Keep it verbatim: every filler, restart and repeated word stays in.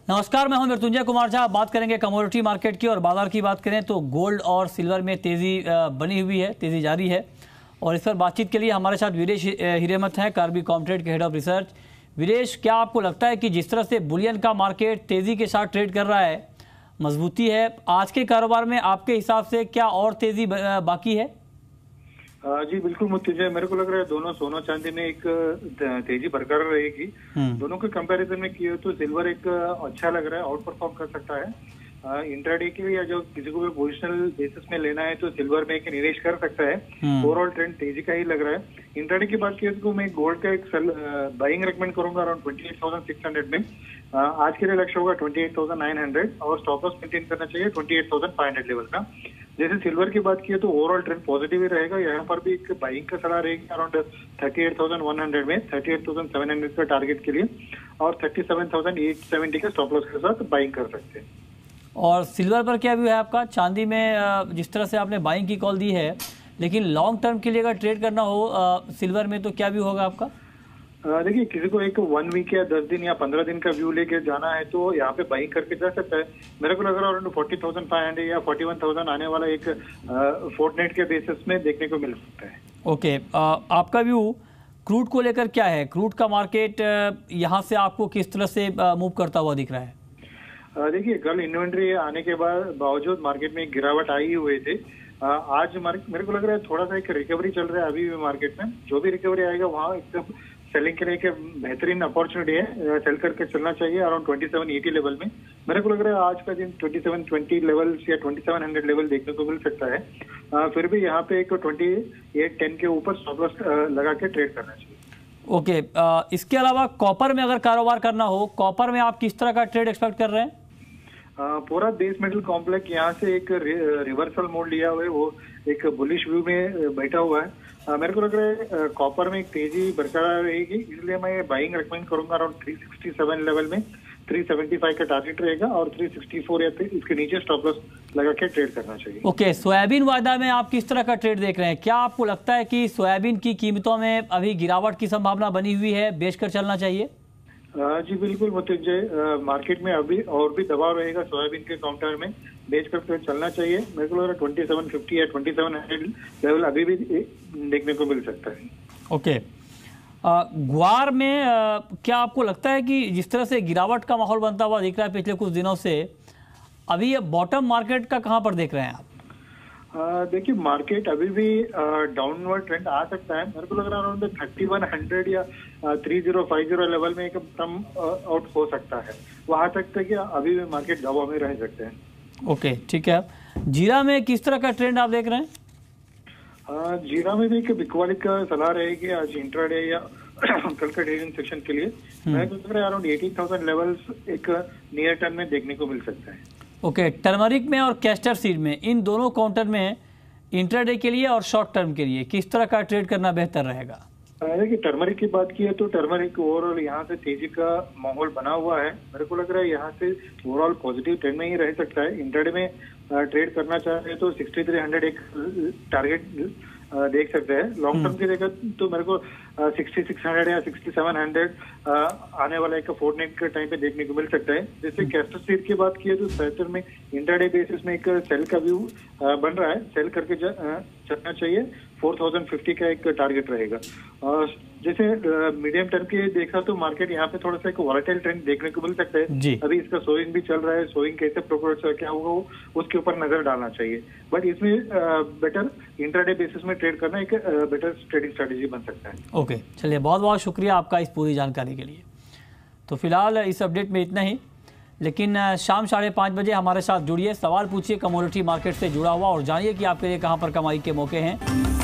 नमस्कार, मैं हूं मृत्युंजय कुमार झा। बात करेंगे कमोडिटी मार्केट की और बाजार की बात करें तो गोल्ड और सिल्वर में तेज़ी बनी हुई है, तेज़ी जारी है। और इस पर बातचीत के लिए हमारे साथ वीरेश हिरेमत हैं, कार्बी कॉमट्रेड के हेड ऑफ रिसर्च। वीरेश, क्या आपको लगता है कि जिस तरह से बुलियन का मार्केट तेज़ी के साथ ट्रेड कर रहा है, मजबूती है, आज के कारोबार में आपके हिसाब से क्या और तेज़ी बाकी है? जी बिल्कुल मृत्युंजय, मेरे को लग रहा है दोनों सोना चांदी में एक तेजी बरकरार रहेगी। दोनों के कंपैरिजन में किए तो सिल्वर एक अच्छा लग रहा है, आउट परफॉर्म कर सकता है। इंट्राडे के लिए या जो किसी को भी पोजिशनल बेसिस में लेना है तो सिल्वर में एक निवेश कर सकता है। ओवरऑल ट्रेंड तेजी का ही लग रहा है। इंट्राडे की बात की तो मैं गोल्ड का एक बाइंग रेकमेंड करूंगा around twenty eight thousand six hundred में। आज के लिए लक्ष्य होगा twenty eight thousand nine hundred और स्टॉप लॉस मेंटेन करना चाहिए twenty eight thousand five hundred level का। जैसे सिल्वर की बात की तो ओवरऑल ट्रेंड पॉजिटिव ही रहेगा। यहाँ पर भी एक बाइंग का सलाह रहेगी around thirty eight thousand one hundred में, thirty eight thousand seven hundred का टारगेट के लिए और thirty seven thousand eight seventy का स्टॉप लॉस के साथ बाइंग कर सकते हैं। और सिल्वर पर क्या व्यू है आपका? चांदी में जिस तरह से आपने बाइंग की कॉल दी है, लेकिन लॉन्ग टर्म के लिए अगर ट्रेड करना हो सिल्वर में तो क्या व्यू होगा आपका? देखिए, किसी को एक वन वीक या दस दिन या पंद्रह दिन का व्यू लेके जाना है तो यहाँ पे बाइंग करके जा सकता है। मेरे को लग रहा है around forty thousand five hundred या फोर्टी वन थाउजेंड आने वाला एक फोर्टनाइट के बेसिस में देखने को मिल सकता है। ओके, आपका व्यू क्रूड को लेकर क्या है? क्रूड का मार्केट यहाँ से आपको किस तरह से मूव करता हुआ दिख रहा है? देखिए, कल इन्वेंट्री आने के बाद बावजूद मार्केट में एक गिरावट आई हुए थे। आज मेरे को लग रहा है थोड़ा सा एक रिकवरी चल रहा है अभी भी मार्केट में। जो भी रिकवरी आएगा वहाँ एकदम सेलिंग के लिए एक बेहतरीन अपॉर्चुनिटी है, सेल करके चलना चाहिए around twenty seven eighty level में। मेरे को लग रहा है आज का दिन ट्वेंटी सेवन ट्वेंटी लेवल या ट्वेंटी सेवन हंड्रेड लेवल देखने को मिल सकता है। आ, फिर भी यहाँ पे एक ट्वेंटी एट टेन के ऊपर स्टॉप लॉस लगा के ट्रेड करना चाहिए। ओके, आ, इसके अलावा कॉपर में अगर कारोबार करना हो, कॉपर में आप किस तरह का ट्रेड एक्सपेक्ट कर रहे हैं? Uh, पूरा बेस मेटल कॉम्प्लेक्स यहाँ से एक रिवर्सल मोड लिया हुआ है, वो एक बुलिश व्यू में बैठा हुआ है। uh, मेरे को लग रहा है कॉपर uh, में एक तेजी बरकरार रहेगी, इसलिए मैं बाइंग रेकमेंड करूंगा around three sixty seven level में। थ्री सेवेंटी फाइव का टारगेट रहेगा और थ्री सिक्सटी फोर या इसके नीचे स्टॉप लॉस लगा के ट्रेड करना चाहिए। ओके okay, सोयाबीन वायदा में आप किस तरह का ट्रेड देख रहे हैं? क्या आपको लगता है कि सोयाबीन की कीमतों में अभी गिरावट की संभावना बनी हुई है, बेचकर चलना चाहिए? जी बिल्कुल मृत्युंजय, मार्केट में अभी और भी दबाव रहेगा सोयाबीन के काउंटर में, बेच कर चलना चाहिए। मेरे को लग रहा है ट्वेंटी सेवन फिफ्टी या ट्वेंटी सेवन हंड्रेड लेवल अभी भी देखने को मिल सकता है। ओके, ग्वार में आ, क्या आपको लगता है कि जिस तरह से गिरावट का माहौल बनता हुआ दिख रहा है पिछले कुछ दिनों से, अभी ये बॉटम मार्केट का कहाँ पर देख रहे हैं आप? देखिए, मार्केट अभी भी डाउनवर्ड ट्रेंड आ सकता है। मेरे को लग रहा है अराउंड थर्टी वन हंड्रेड या three zero five zero level में एक कम आउट हो सकता है। वहां तक कि अभी भी मार्केट दबाव में रह सकते हैं। ओके, ठीक है। जीरा में किस तरह का ट्रेंड आप देख रहे हैं? आ, जीरा में भी एक बिकवाली का सलाह रहेगी आज इंट्राडे या कल का ट्रेडिंग सेक्शन के लिए। मेरे को लग रहा है अराउंड एटीन थाउजेंड लेवल्स एक नियर टर्म में देखने को मिल सकता है। ओके okay, टर्मरिक में और कैस्टर सीड में, इन दोनों काउंटर में इंट्राडे के लिए और शॉर्ट टर्म के लिए किस तरह का ट्रेड करना बेहतर रहेगा? देखिए, टर्मरिक की बात की है तो टर्मरिक ओवरऑल यहाँ से तेजी का माहौल बना हुआ है। मेरे को लग रहा है यहाँ से ओवरऑल पॉजिटिव ट्रेंड में ही रह सकता है। इंट्राडे में ट्रेड करना चाहे तो सिक्सटी थ्री हंड्रेड एक टारगेट देख सकते हैं। लॉन्ग टर्म की देखा तो मेरे को सिक्सटी सिक्स हंड्रेड या सिक्सटी सेवन हंड्रेड आने वाला एक फोर्टनाइट के टाइम पे देखने को मिल सकता है। जैसे कैस्टर सीड की बात की है तो सेक्टर में इंट्राडे बेसिस में एक सेल का व्यू बन रहा है, सेल करके चलना चाहिए। फोर थाउजेंड फिफ्टी का एक टारगेट रहेगा। जैसे मीडियम टर्म की देखा तो मार्केट यहाँ पे थोड़ा सा एक वॉलेटाइल ट्रेंड देखने को मिल सकता है। अभी इसका सोइंग भी चल रहा है, सोइंग कैसे प्रोग्रेस क्या होगा उसके ऊपर नजर डालना चाहिए। बट इसमें बेटर इंट्राडे बेसिस में ट्रेड करना एक बेटर ट्रेडिंग स्ट्रेटेजी बन सकता है। ओके okay, चलिए, बहुत बहुत शुक्रिया आपका इस पूरी जानकारी के लिए। तो फिलहाल इस अपडेट में इतना ही, लेकिन शाम साढ़े पाँच बजे हमारे साथ जुड़िए, सवाल पूछिए कमोडिटी मार्केट से जुड़ा हुआ और जानिए कि आपके लिए कहाँ पर कमाई के मौके हैं।